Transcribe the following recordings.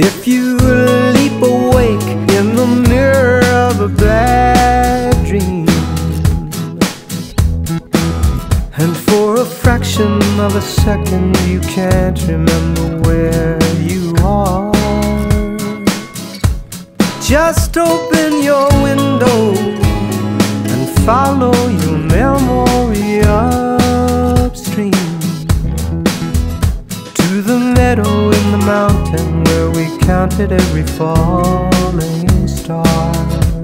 If you leap awake in the mirror of a bad dream, and for a fraction of a second you can't remember where you are, just open your window and follow your memory upstream to the meadow in the mountain where we counted every falling star.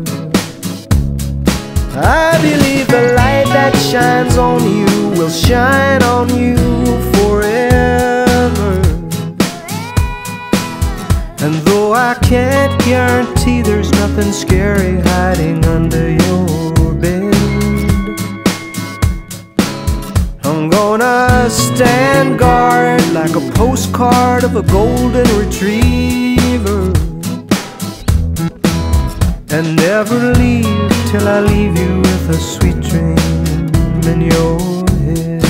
I believe the light that shines on you will shine on you forever. And though I can't guarantee there's nothing scary hiding under your bed, I'm gonna stand guard like a postcard of a golden retriever, and never leave till I leave you with a sweet dream in your head.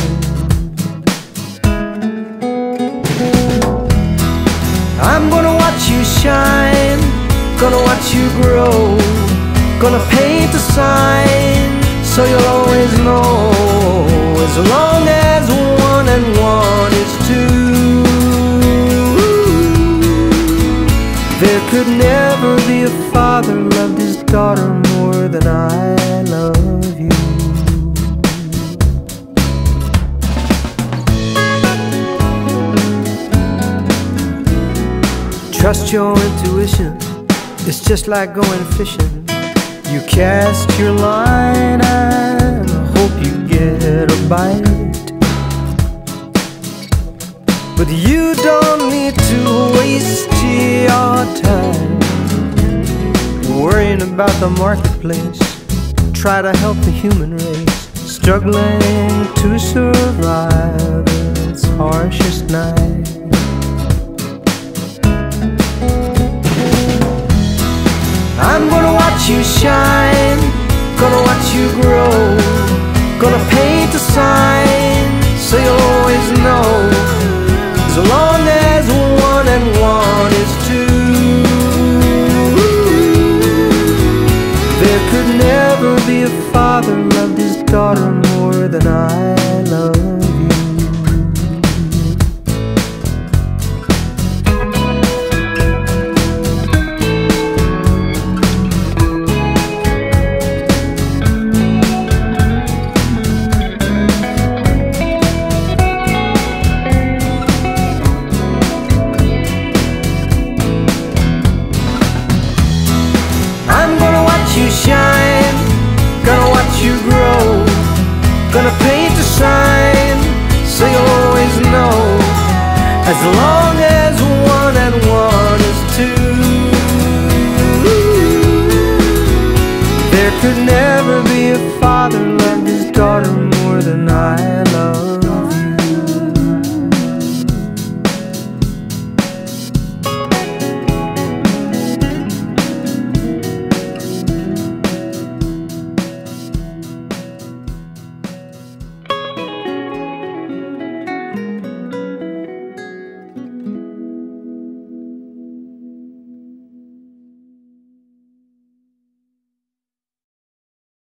I'm gonna watch you shine, gonna watch you grow, gonna paint a sign so you'll always know, as long as 1 and 1 is 2, there could never be a father loved his daughter more than I love you. Trust your intuition, it's just like going fishing. You cast your line and hope you get a bite, but you don't need to waste your time worrying about the marketplace. Try to help the human race struggling to survive its harshest night. I'm gonna watch you shine, gonna watch you grow, gonna paint a sign so you'll always know, as long as 1 and 1 is 2, there could never be a father loved his daughter more than I love you. You shine, gonna watch you grow, gonna paint a sign so you'll always know, as long as 1 and 1 is 2, there could never be a